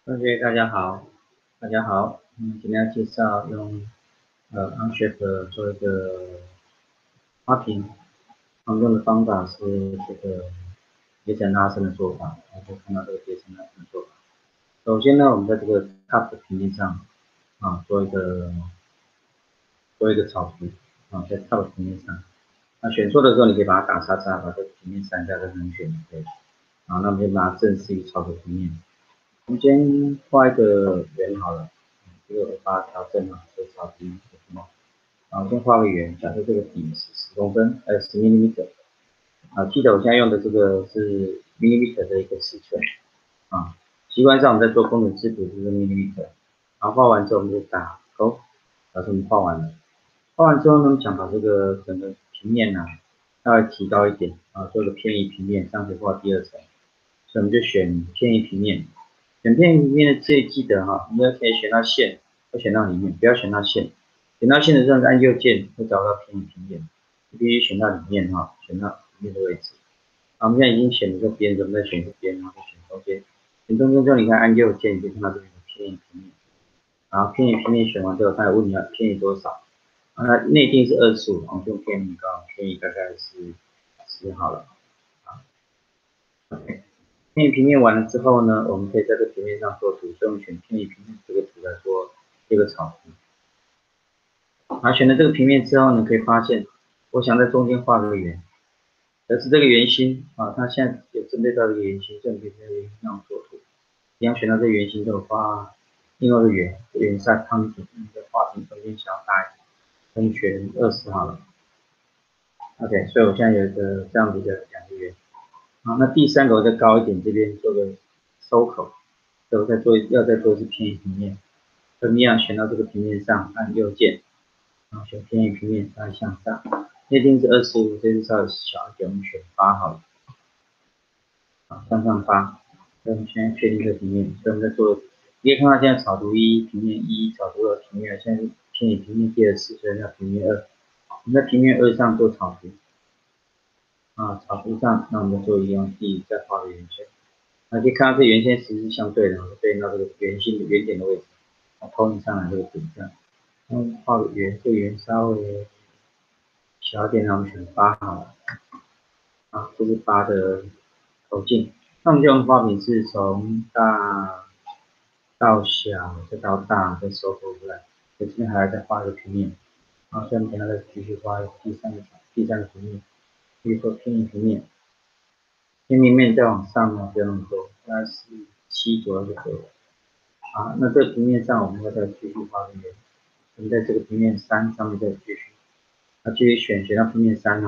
OK，大家好，大家好。今天要介绍用Unshape 做一个花瓶，常用的方法是这个叠层拉伸的做法。大家可以看到这个叠层拉伸的做法。首先呢，我们在这个 Cup 的平面上做一个草图在 Cup 的平面上。那选错的时候，你可以把它打叉叉，把这个平面删掉，再重选。对，好，那我们就把它正视于草图平面。我们先画一个圆好了。这个我把它调整了，这个草低，然后先画个圆，假设这个底是10公分，10mm。记得我现在用的这个是 millimeter 的一个尺寸习惯上我们在做工程制图就是 millimeter。然后画完之后我们就打勾，表示我们画完了。画完之后呢，我们想把这个整个平面稍微提高一点做个偏移平面，这样子画第二层。所以我们就选偏移平面。选偏移平面的记得你要可以选到线，或选到里面，不要选到线。选到线的时候按右键会找到偏移平面，你必须选到里面选到里面的位置。我们现在已经选了这边，我们再选这边，然后再选中间。选中间之后，你看按右键，你就看到这里有偏移平面。然后偏移平面选完之后，它有问你要偏移多少？那内定是25，我们就偏移高，偏移大概是10好了。OK。偏移平面完了之后呢，我们可以在这平面上做图，所以我们选偏移平面这个图来做这个草图。好，选了这个平面之后呢，可以发现，我想在中间画个圆，而是这个圆心它现在有针对到这个圆心，所以我们可以在圆心上做图。一样选到这个圆心之后画另外一个圆，这个圆是在汤底，这个画屏中间小大一点，我们选20好了。OK，所以我现在有一个这样的一个两个圆。好，那第三个我再高一点，这边做个收口，所以我要再做一次偏移平面。跟一样选到这个平面上，按右键，然后选偏移平面，再向上。内定是25，这次稍微小一点，我们选8好了。好，向上8。所以我们现在确定这个平面，所以我们在做，你可以看到现在草图1、平面1、草图2、平面2，现在是偏移平面第2次，所以叫平面2。我们在平面2上做草图草图上，那我们做一样，再画个圆圈。可以看到这圆线其实是相对的，对应到这个圆心的原点的位置，投影上来这个顶上。画个圆，这个圆稍微小一点，让我们选8好了。这是8的口径。那我们就用花瓶是从大到小，再到大，再收回来。所以这边还要再画一个平面。所以我们等下再继续画第三个平面，继续做偏移平面。偏移面再往上呢，不要那么多，大概是7左右就可以了。那这个平面上我们要再继续画个圆。我们在这个平面3上面再继续，继续选到平面3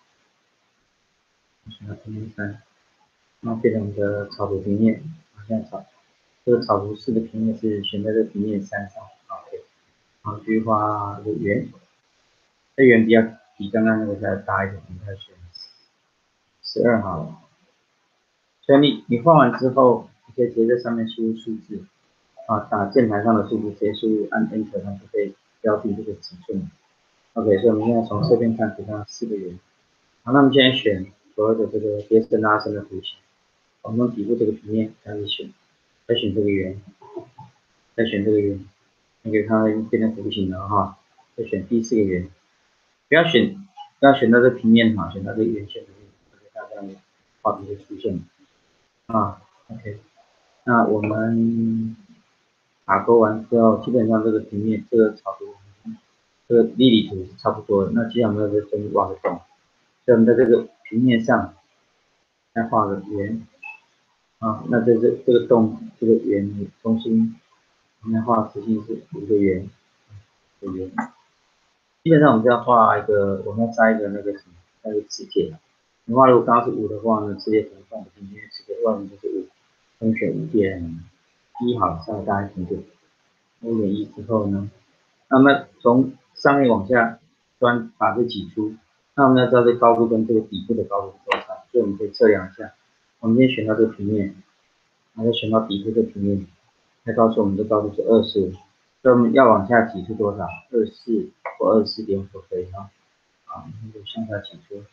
选到平面3，然后变成我们的草图平面。现在这个草图4的平面是选在这个平面3上。OK， 然后继续画一个圆，这圆比刚刚那个再大一点，我们再选12好了。所以你画完之后，你可以直接在上面输入数字打键盘上的数字，直接输入按 Enter， 它就可以标定这个尺寸。OK， 所以我们现在从这边看，可以看到4个圆。好，那我们现在选所谓的这个叠层拉伸的图形。我们用底部这个平面开始选，再选这个圆，再选这个圆，你可以看到变成弧形了再选第4个圆，不要选到这平面选到这个圆线里面，它这样画笔就出现了OK， 那我们打勾完之后，基本上这个平面这个草图，这个立体图是差不多的。那接下来我们要在中间挖个洞，所以我们在这个平面上再画个圆那在这个洞这个圆的中心，我们画直径是5个圆，5个圆。基本上我们就要画一个，我们要扎一个那个什么，那个磁铁。你画如果刚刚是5的话呢，磁铁可能放不进去，因为磁铁外面就是5，我们选5.1好了，稍微大一点点。5.1之后呢，那么从上面往下端把这挤出，那我们要知道这高度跟这个底部的高度是多少，所以我们可以测量一下。我们先选到这个平面，然后再选到底部这个平面，再告诉我们的高度是25，所以我们要往下挤出多少？24或24.5都可以那就向下挤出，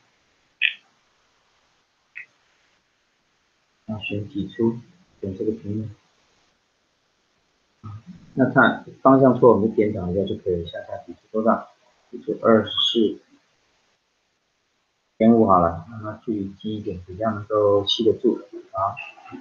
选挤出，选这个平面。 那看方向错，我们就颠倒一下就可以了。向下提出多少？提出24.5好了，让它距离近一点，比较能够吸得住啊。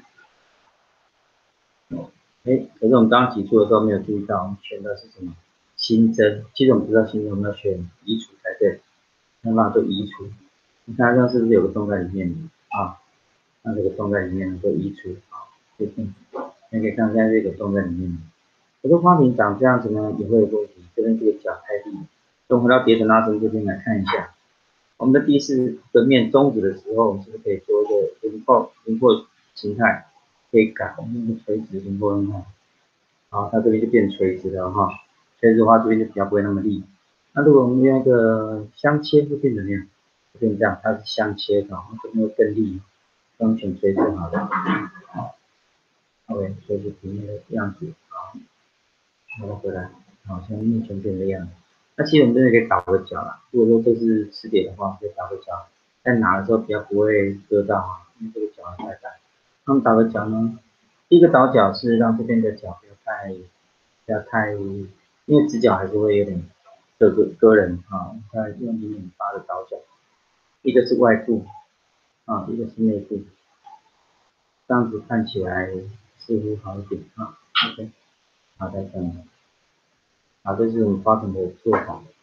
可是我们刚刚提出的时候没有注意到，我们选的是什么？新增。其实我们知道新增，我们要选移除才对。那把它做移除。你看这样是不是有个洞在里面啊？那这个洞在里面做移除啊，就你可以看现在这个洞在里面。可是花瓶长这样子呢，也会有问题。这边这个角太低。我们回到叠层拉伸这边来看一下，我们的第四个面中指的时候，我们是不是可以做一个轮廓形态？可以改我们的垂直轮廓形态。好，它这边就变垂直了哈。垂直的话，这边就比较不会那么利。那如果我们用一个相切，会变怎么样？会变这样，它是相切的，这边会更利。双选垂直好了。好，OK，垂直平面的样子。好，然后回来，好，像目前变这样子。那其实我们这里可以打个角啦。如果说这是支点的话，可以打个角，在拿的时候比较不会割到啊，因为这个角太大。那么打个角呢，第一个倒角是让这边的角不要太，因为直角还是会有点割人啊，再用0.8的倒角，一个是外部啊，一个是内部，这样子看起来似乎好一点啊。OK，好，再看，好，这是我们发成的做法。